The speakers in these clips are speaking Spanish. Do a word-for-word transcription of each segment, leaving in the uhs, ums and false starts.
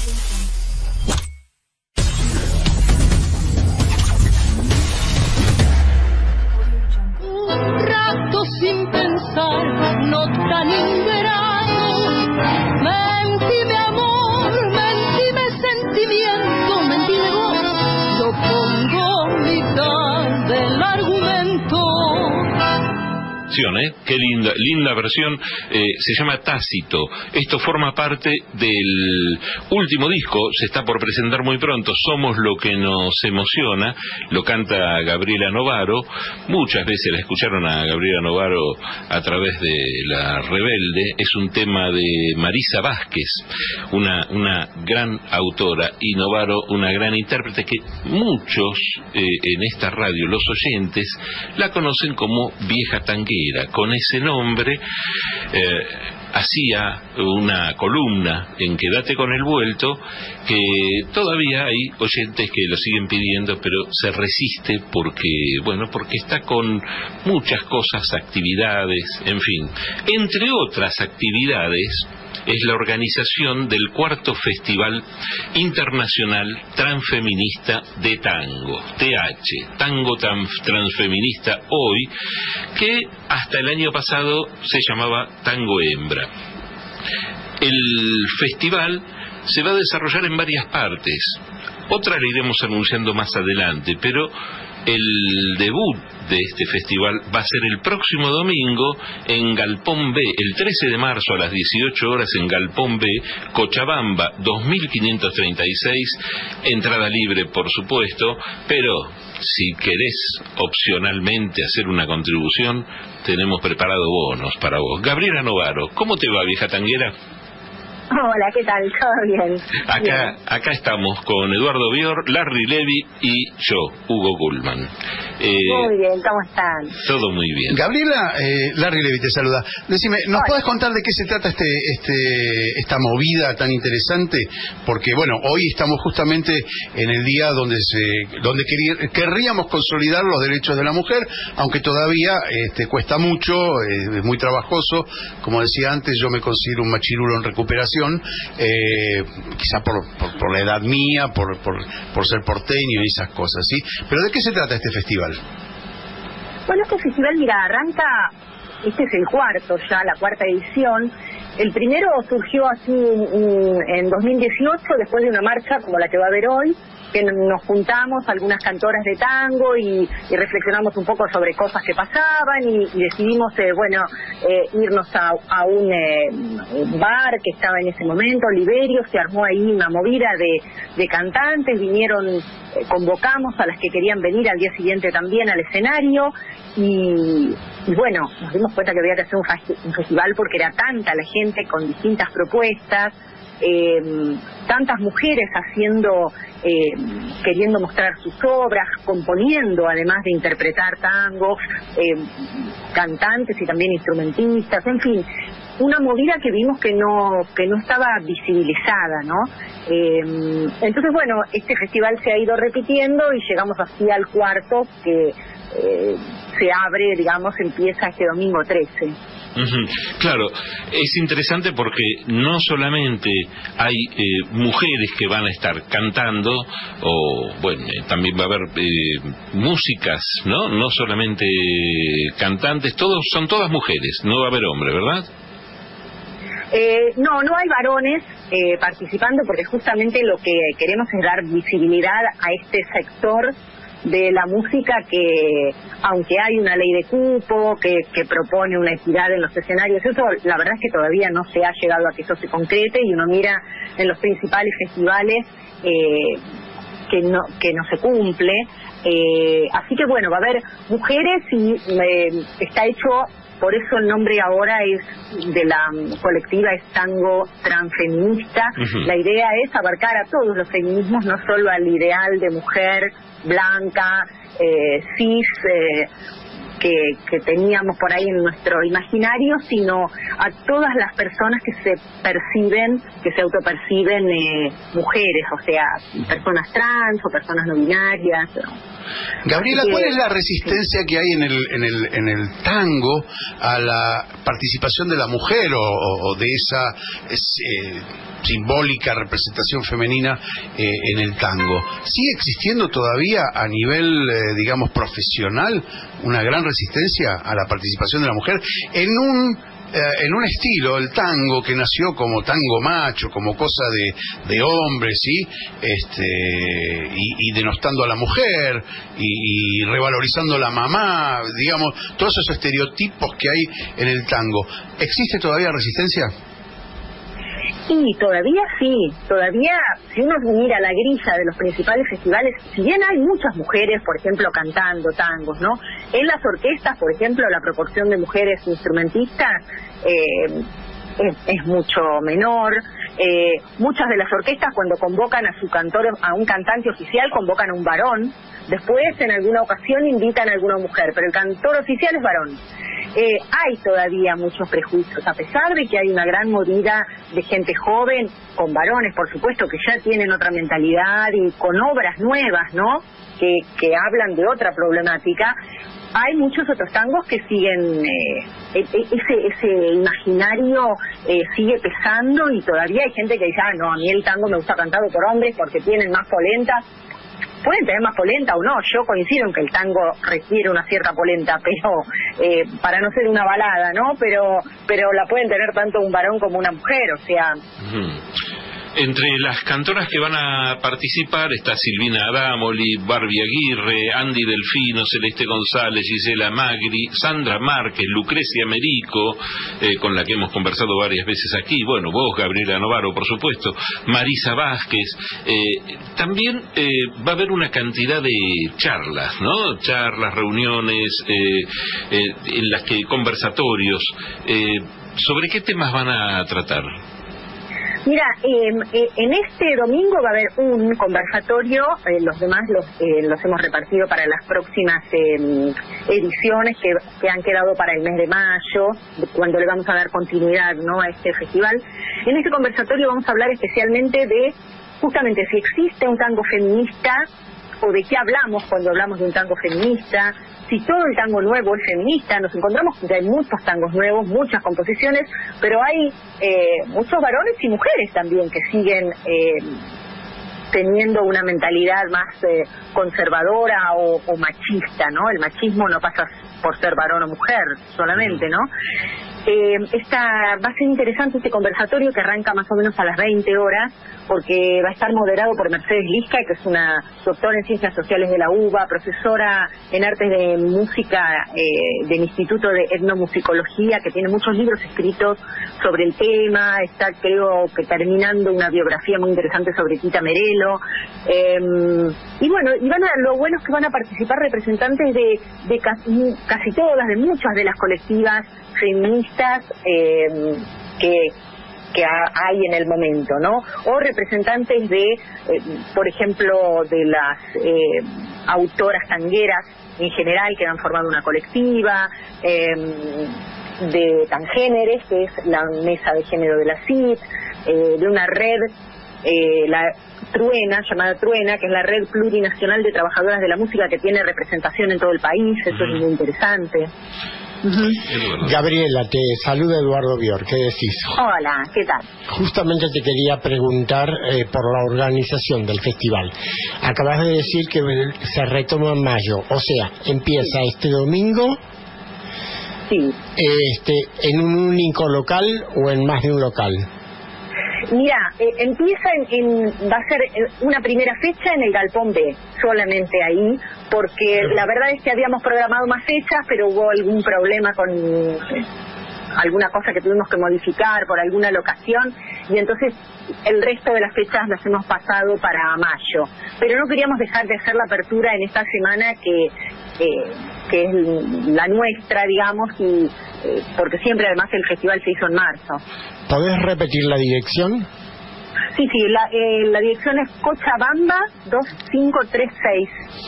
Un rato sin pensar, no tan ingrato, mentime amor, mentime sentimiento, mentime vos, yo pongo mitad del argumento. ¿eh? Qué linda, linda versión, eh, se llama Tácito. Esto forma parte del último disco, se está por presentar muy pronto, Somos lo que nos emociona, lo canta Gabriela Novaro. Muchas veces la escucharon a Gabriela Novaro a través de La Rebelde. Es un tema de Marisa Vázquez, una, una gran autora, y Novaro una gran intérprete que muchos eh, en esta radio, los oyentes, la conocen como Vieja Tanguera. Con ese nombre eh, hacía una columna en Quédate con el vuelto, que todavía hay oyentes que lo siguen pidiendo, pero se resiste porque, bueno, porque está con muchas cosas, actividades, en fin. Entre otras actividades, es la organización del cuarto Festival Internacional Transfeminista de Tango, T H, Tango Transfeminista hoy, que hasta el año pasado se llamaba Tango Hembra. El festival se va a desarrollar en varias partes, otras la iremos anunciando más adelante, pero el debut de este festival va a ser el próximo domingo en Galpón B, el trece de marzo a las dieciocho horas en Galpón B, Cochabamba dos mil quinientos treinta y seis, entrada libre por supuesto, pero si querés opcionalmente hacer una contribución, tenemos preparado bonos para vos. Gabriela Novaro, ¿cómo te va, Vieja Tanguera? Hola, ¿qué tal? ¿Todo bien? Acá, bien. Acá estamos con Eduardo Bior, Larry Levy y yo, Hugo Gullman. Eh, muy bien, ¿cómo están? Todo muy bien. Gabriela, eh, Larry Levy te saluda. Decime, ¿nos Hola. podés contar de qué se trata este, este, esta movida tan interesante? Porque, bueno, hoy estamos justamente en el día donde se, donde quería, querríamos consolidar los derechos de la mujer, aunque todavía este, cuesta mucho, eh, es muy trabajoso. Como decía antes, yo me considero un machirulo en recuperación. Eh, quizá por, por, por la edad mía, por, por, por ser porteño y esas cosas, ¿sí? Pero ¿de qué se trata este festival? Bueno, este festival, mira, arranca, este es el cuarto ya, la cuarta edición. El primero surgió así en dos mil dieciocho, después de una marcha como la que va a haber hoy, que nos juntamos algunas cantoras de tango y, y reflexionamos un poco sobre cosas que pasaban y, y decidimos, eh, bueno, eh, irnos a, a un eh, bar que estaba en ese momento, Liberio. Se armó ahí una movida de, de cantantes, vinieron, eh, convocamos a las que querían venir al día siguiente también al escenario y, y bueno, nos dimos cuenta que había que hacer un, festi- un festival porque era tanta la gente con distintas propuestas, eh, tantas mujeres haciendo, eh, queriendo mostrar sus obras, componiendo además de interpretar tangos, eh, cantantes y también instrumentistas, en fin, una movida que vimos que no que no estaba visibilizada, ¿no? Eh, entonces, bueno, este festival se ha ido repitiendo y llegamos así al cuarto que eh, se abre, digamos, empieza este domingo trece. Uh-huh. Claro, es interesante porque no solamente hay eh, mujeres que van a estar cantando, o bueno, eh, también va a haber eh, músicas, ¿no? No solamente cantantes, todos son todas mujeres, no va a haber hombres, ¿verdad? Eh, no, no hay varones eh, participando porque justamente lo que queremos es dar visibilidad a este sector de la música que, aunque hay una ley de cupo que, que propone una equidad en los escenarios, eso la verdad es que todavía no se ha llegado a que eso se concrete y uno mira en los principales festivales eh, que no que no se cumple. Eh, así que bueno, va a haber mujeres y eh, está hecho, por eso el nombre ahora es de la colectiva es Tango Transfeminista. Uh-huh. La idea es abarcar a todos los feminismos, no solo al ideal de mujer blanca, eh, cis, eh, que, que teníamos por ahí en nuestro imaginario, sino a todas las personas que se perciben, que se autoperciben eh, mujeres, o sea, personas trans o personas no binarias. Gabriela, ¿cuál es la resistencia que hay en el en el en el tango a la participación de la mujer o, o, o de esa eh, simbólica representación femenina eh, en el tango? ¿Sigue existiendo todavía a nivel, eh, digamos, profesional una gran resistencia a la participación de la mujer en un en un estilo, el tango, que nació como tango macho, como cosa de, de hombres, ¿sí? Este, y, y denostando a la mujer, y, y revalorizando a la mamá, digamos, todos esos estereotipos que hay en el tango? ¿Existe todavía resistencia? Sí, todavía sí, todavía, si uno mira la grilla de los principales festivales, si bien hay muchas mujeres, por ejemplo, cantando tangos, ¿no? En las orquestas, por ejemplo, la proporción de mujeres instrumentistas eh, es, es mucho menor. Eh, muchas de las orquestas, cuando convocan a su cantor, a un cantante oficial, convocan a un varón. Después, en alguna ocasión, invitan a alguna mujer, pero el cantor oficial es varón. Eh, hay todavía muchos prejuicios, a pesar de que hay una gran movida de gente joven, con varones, por supuesto, que ya tienen otra mentalidad y con obras nuevas, ¿no?, que, que hablan de otra problemática. Hay muchos otros tangos que siguen, eh, ese ese imaginario eh, sigue pesando, y todavía hay gente que dice, ah, no, a mí el tango me gusta cantado por hombres porque tienen más polenta. Pueden tener más polenta o no, yo coincido en que el tango requiere una cierta polenta, pero eh, para no ser una balada, ¿no? Pero pero la pueden tener tanto un varón como una mujer, o sea... Uh-huh. Entre las cantoras que van a participar está Silvina Adamoli, Barbie Aguirre, Andy Delfino, Celeste González, Gisela Magri, Sandra Márquez, Lucrecia Merico, eh, con la que hemos conversado varias veces aquí, bueno, vos, Gabriela Novaro, por supuesto, Marisa Vázquez. Eh, también eh, va a haber una cantidad de charlas, ¿no? Charlas, reuniones, eh, eh, en las que conversatorios. Eh, ¿Sobre qué temas van a tratar? Mira, eh, eh, en este domingo va a haber un conversatorio, eh, los demás los, eh, los hemos repartido para las próximas eh, ediciones que, que han quedado para el mes de mayo, cuando le vamos a dar continuidad, ¿no?, a este festival. En este conversatorio vamos a hablar especialmente de, justamente, si existe un tango feminista, o de qué hablamos cuando hablamos de un tango feminista, si todo el tango nuevo es feminista. Nos encontramos que hay muchos tangos nuevos, muchas composiciones, pero hay eh, muchos varones y mujeres también que siguen eh, teniendo una mentalidad más eh, conservadora o, o machista, ¿no? El machismo no pasa por ser varón o mujer solamente, ¿no? Eh, esta, va a ser interesante este conversatorio, que arranca más o menos a las veinte horas, porque va a estar moderado por Mercedes Lisca, que es una doctora en Ciencias Sociales de la UBA, profesora en Artes de Música eh, del Instituto de Etnomusicología, que tiene muchos libros escritos sobre el tema. Está, creo que terminando una biografía muy interesante sobre Tita Merelo. Eh, y bueno, y van a, lo bueno es que van a participar representantes de, de casi, casi todas, de muchas de las colectivas feministas eh, que que hay en el momento, ¿no? O representantes de, eh, por ejemplo, de las eh, autoras tangueras en general, que han formado una colectiva, eh, de Tangéneres, que es la mesa de género de la C I T, eh, de una red, eh, la Truena, llamada Truena, que es la red plurinacional de trabajadoras de la música, que tiene representación en todo el país. Eso uh-huh. es muy interesante. Uh-huh. Gabriela, te saluda Eduardo Bior, ¿qué decís? Hola, ¿qué tal? Justamente te quería preguntar eh, por la organización del festival. Acabas de decir que se retoma en mayo, o sea, empieza sí. este domingo, sí. este, en un único local o en más de un local. Mira, eh, empieza en, en, va a ser una primera fecha en el Galpón B, solamente ahí, porque la verdad es que habíamos programado más fechas, pero hubo algún problema con eh, alguna cosa que tuvimos que modificar por alguna locación, y entonces el resto de las fechas las hemos pasado para mayo. Pero no queríamos dejar de hacer la apertura en esta semana que... Eh, que es la nuestra, digamos, y eh, porque siempre además el festival se hizo en marzo. ¿Podés repetir la dirección? Sí, sí, la, eh, la dirección es Cochabamba dos cinco tres seis,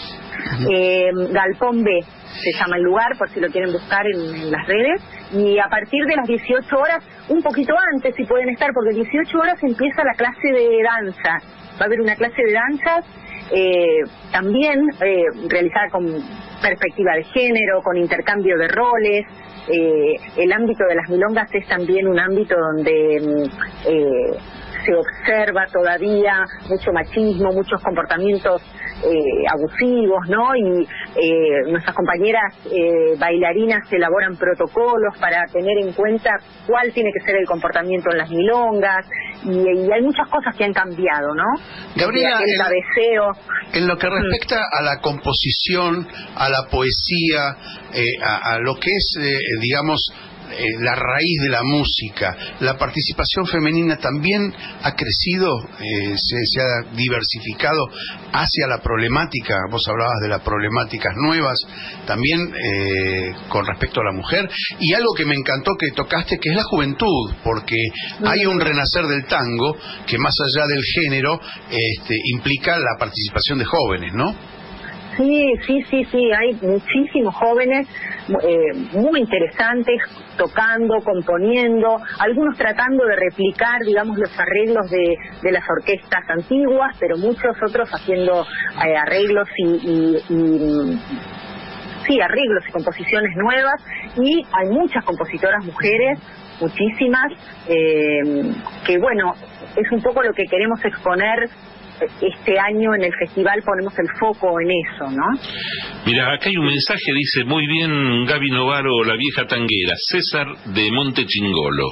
eh, Galpón B, se llama el lugar, por si lo quieren buscar en, en las redes, y a partir de las dieciocho horas, un poquito antes si pueden estar, porque a dieciocho horas empieza la clase de danza, va a haber una clase de danza, eh, también eh, realizada con perspectiva de género, con intercambio de roles. Eh, el ámbito de las milongas es también un ámbito donde eh, se observa todavía mucho machismo, muchos comportamientos eh, abusivos, ¿no? Y eh, nuestras compañeras eh, bailarinas elaboran protocolos para tener en cuenta cuál tiene que ser el comportamiento en las milongas, y, y hay muchas cosas que han cambiado, ¿no? Gabriela, el cabeceo. En, en lo que respecta a la composición, a la poesía, eh, a, a lo que es, eh, digamos, Eh, la raíz de la música, la participación femenina también ha crecido, eh, se, se ha diversificado hacia la problemática. Vos hablabas de las problemáticas nuevas también eh, con respecto a la mujer, y algo que me encantó que tocaste, que es la juventud, porque hay un renacer del tango que más allá del género este, implica la participación de jóvenes, ¿no? Sí, sí, sí, sí, hay muchísimos jóvenes eh, muy interesantes tocando, componiendo, algunos tratando de replicar, digamos, los arreglos de, de las orquestas antiguas, pero muchos otros haciendo eh, arreglos y, y, y sí, arreglos y composiciones nuevas, y hay muchas compositoras mujeres, muchísimas, eh, que bueno, es un poco lo que queremos exponer. Este año en el festival ponemos el foco en eso, ¿no? Mira, acá hay un mensaje, dice, muy bien Gaby Novaro, la vieja tanguera, César de Monte Chingolo.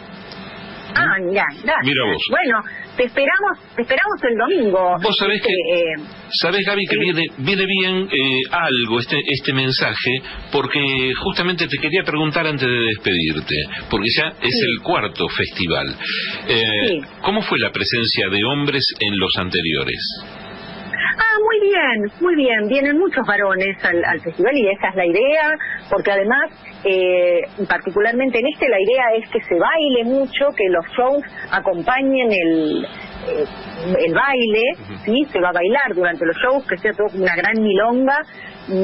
Ah, mira, gracias. Mira vos. Bueno, te esperamos, te esperamos el domingo. Vos sabés este, que, eh, sabés, Gaby, que sí. viene, viene bien eh, algo este, este mensaje, porque justamente te quería preguntar antes de despedirte, porque ya es Sí. el cuarto festival. Eh, Sí. ¿Cómo fue la presencia de hombres en los anteriores? Ah, muy bien, muy bien. Vienen muchos varones al, al festival, y esa es la idea, porque además, eh, particularmente en este, la idea es que se baile mucho, que los shows acompañen el, eh, el baile, uh-huh. ¿sí? Se va a bailar durante los shows, que sea todo una gran milonga. Y,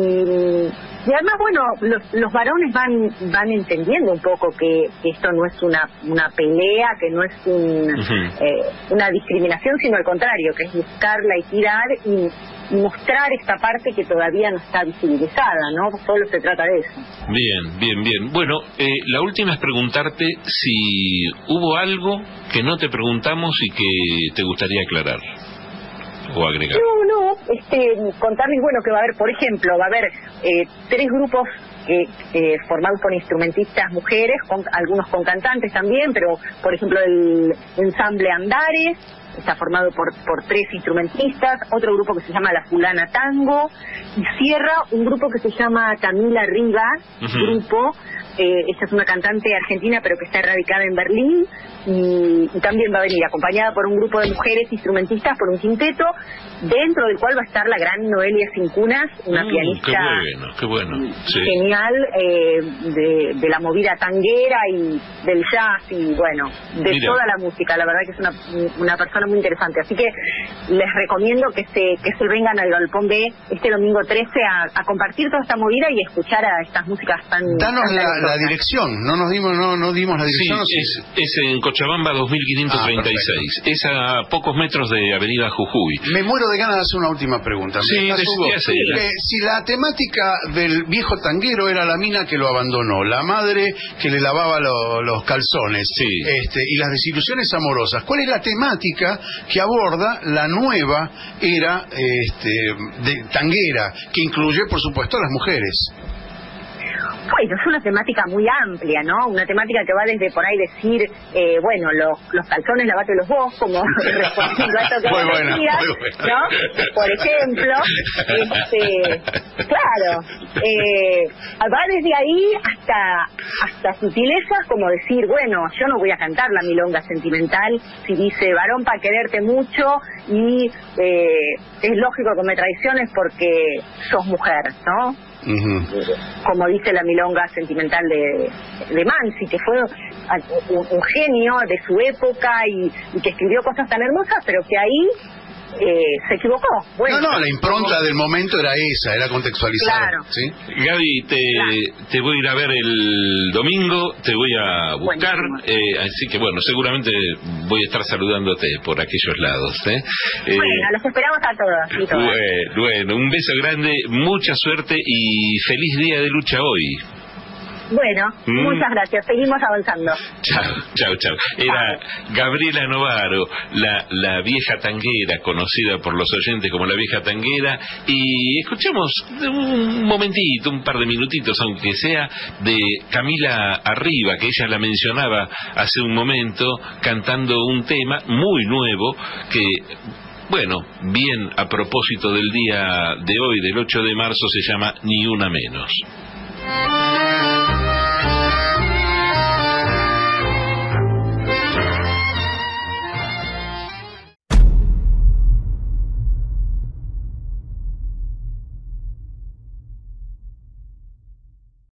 y además, bueno, los, los varones van van entendiendo un poco que, que esto no es una una pelea, que no es un, uh-huh. eh, una discriminación, sino al contrario, que es buscar la equidad y, y mostrar esta parte que todavía no está visibilizada, ¿no? Solo se trata de eso. Bien, bien, bien. Bueno, eh, la última es preguntarte si hubo algo que no te preguntamos y que te gustaría aclarar o agregar. No, no, este, contarles, bueno, que va a haber, por ejemplo, va a haber eh, tres grupos eh, eh, formados por instrumentistas mujeres, con, algunos con cantantes también, pero, por ejemplo, el ensamble Andares está formado por, por tres instrumentistas, otro grupo que se llama La Fulana Tango, y cierra un grupo que se llama Camila Rivas, uh-huh. grupo, eh, ella es una cantante argentina pero que está radicada en Berlín, y, y también va a venir acompañada por un grupo de mujeres instrumentistas, por un quinteto, dentro del cual va a estar la gran Noelia Cincunas, una mm, pianista qué bueno, qué bueno. Sí. genial, eh, de, de la movida tanguera y del jazz, y bueno, de Mira. toda la música. La verdad que es una, una persona muy interesante, así que les recomiendo que se que se vengan al Galpón B este domingo trece a, a compartir toda esta movida y escuchar a estas músicas tan... Danos tan la, la dirección, no nos dimos no, no dimos la dirección. Sí, es, es en Cochabamba dos mil quinientos treinta y seis, ah, es a pocos metros de Avenida Jujuy. Me muero de ganas de hacer una última pregunta. Sí, de, sí, eh, si la temática del viejo tanguero era la mina que lo abandonó, la madre que le lavaba lo, los calzones, sí. este, y las desilusiones amorosas, ¿cuál es la temática que aborda la nueva era este, de tanguera, que incluye, por supuesto, a las mujeres? Bueno, es una temática muy amplia, ¿no? Una temática que va desde por ahí decir, eh, bueno, los, los calzones lavatelos vos, como respondiendo a esto que vos decías, ¿no? Por ejemplo, este, claro, eh, va desde ahí hasta hasta sutilezas como decir, bueno, yo no voy a cantar la milonga sentimental si dice varón para quererte mucho y eh, es lógico que me traiciones porque sos mujer, ¿no? Uh-huh. Como dice la milonga sentimental de, de Mansi, que fue un, un genio de su época y, y que escribió cosas tan hermosas, pero que ahí eh, se equivocó. Bueno, no, no, la impronta como... del momento era esa, era contextualizar. Claro. ¿Sí? Gaby, te, claro. te voy a ir a ver el domingo, te voy a buscar, eh, así que bueno, seguramente voy a estar saludándote por aquellos lados. ¿eh? Bueno, eh, los esperamos a todos. Y todas. Bueno, bueno, un beso grande, mucha suerte y feliz día de lucha hoy. Bueno, mm. muchas gracias. Seguimos avanzando. Chao, chao, chao. Era Gabriela Novaro, la, la vieja tanguera, conocida por los oyentes como la vieja tanguera. Y escuchamos un momentito, un par de minutitos, aunque sea, de Camila Arriba, que ella la mencionaba hace un momento, cantando un tema muy nuevo que... Bueno, bien a propósito del día de hoy, del ocho de marzo, se llama Ni Una Menos.